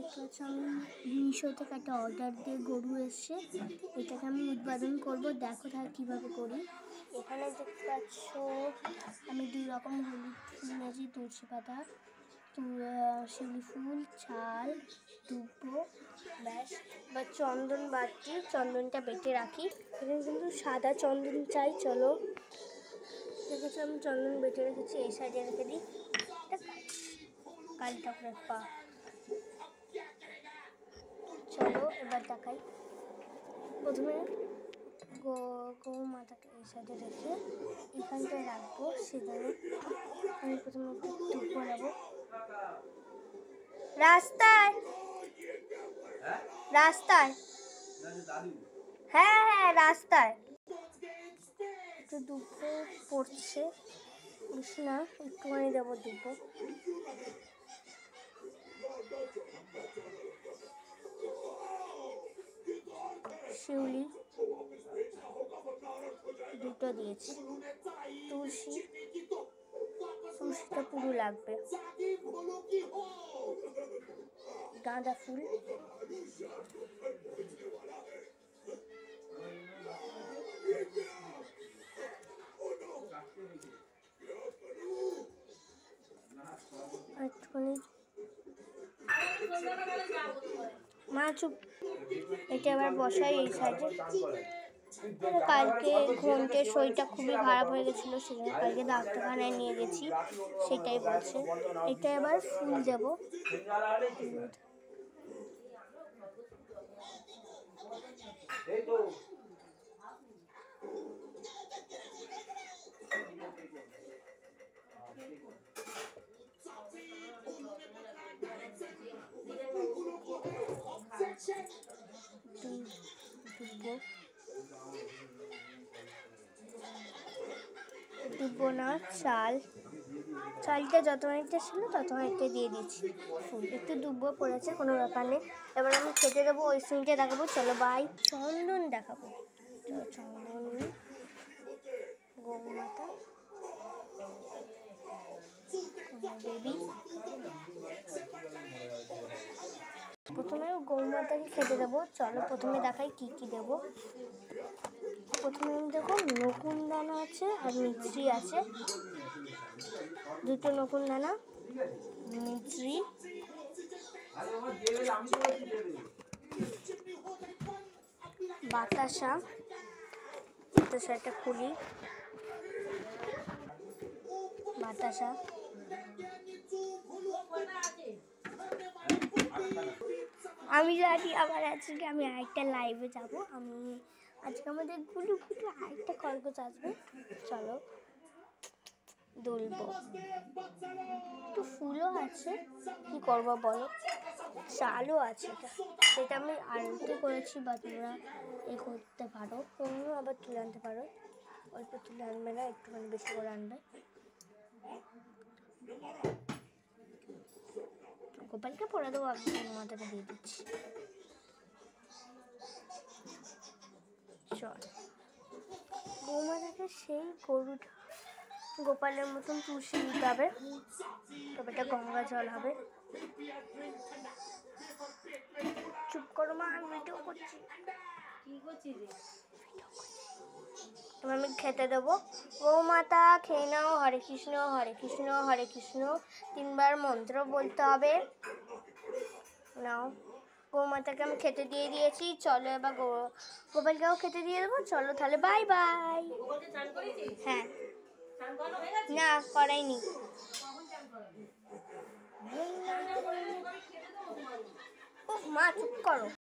দেখতে পাচ্ছ আমি মিশো থেকে একটা অর্ডার দিয়ে গরু এসছে, এটাকে আমি উৎপাদন করব। দেখো তাহলে কীভাবে করি। এখানে দেখতে পাচ্ছ আমি 2 রকম হলুদ ফুল নিয়েছি, তুলসী পাতা, শিউলি ফুল, ছাল, দুব্বো, ব্যাস। বা চন্দন বাটি, চন্দনটা বেটে রাখি। এখানে কিন্তু সাদা চন্দন চাই। চলো দেখেছি আমি চন্দন বেটে রেখেছি, এই সাইডে রেখে দিই। কালী ঠাকুরের পা। চলো এবার দেখাই। প্রথমে গৌ মাতাকে এই সাইডে রেখে এখানটায় রাখবো। সেখানে আমি প্রথমে ধূপ বানাবো। রাস্তায় রাস্তায় হ্যাঁ হ্যাঁ রাস্তায় একটু দুব্বো পড়ছে, বেশি না, একটুখানি দেবো দুব্বো। শিউলি 2টো দিয়েছি। তুলসীটা পুরো লাগবে। গাঁদা ফুল, একটুখানি মা চুপ। এটা এবার বসাই এই সাইডে। কালকে ঘন্টের শরীরটা খুবই খারাপ হয়ে গেছিলো, সেজন্য কালকে ডাক্তারখানায় নিয়ে গেছি, সেটাই বলছে। এটা এবার ফুল দেবো। দুব্বো না, চালটা যত অনেকটা ছিল তত অনেকটা দিয়ে দিচ্ছি। ফুল একটু দুব্বো পড়েছে, কোনো ব্যাপার নেই। এবার আমি খেতে দেবো, ওই সিনটা দেখাবো। চলো বাই। চন্দন দেখাবো। চন্দন, গৌমাতা, দেবী। প্রথমে গৌমাতাকে খেতে দেবো। চলো প্রথমে দেখাই কি কি দেবো। প্রথমে দেখো নকুন দানা আছে আর মিছরি আছে, 2টো নকুন দানা, মিছরি, বাতাসাটা খুলি, বাতাসা, আমি জানি আবার আজকে আমি আরেকটা লাইভে যাবো। আজকে আমাদের গুলু আরেকটা খরগোশ আসবে। চলো দুলবো। একটু ফুলও আছে, কি করবো বলো, চালও আছে। সেটা আমি আনতে করেছি, বা তোমরা এ করতে পারো, তোমরা আবার তুলে আনতে পারো। অল্প তুলে আনবে না, একটুখানি বেশি করে আনবে। গোপালকে পরে দেবো, আমি মাথাটা দিয়ে দিচ্ছি। চল বৌমাটাকে সেই গরুটা গোপালের মতন তুলসী দিতে হবে, তবে এটা গঙ্গা জল হবে। চুপ করো মা, আমি ভিডিও করছি। কি করছিস? এবার আমি খেতে দেবো। গৌমাতা খেয়ে নাও, হরে কৃষ্ণ হরে কৃষ্ণ হরে কৃষ্ণ 3 বার মন্ত্র বলতে হবে। নাও, গৌমাতাকে আমি খেতে দিয়ে দিয়েছি। চলো এবার গোপালকেও খেতে দিয়ে দেবো। চলো তাহলে বাই বাই। হ্যাঁ না করাইনি। মা চুপ করো।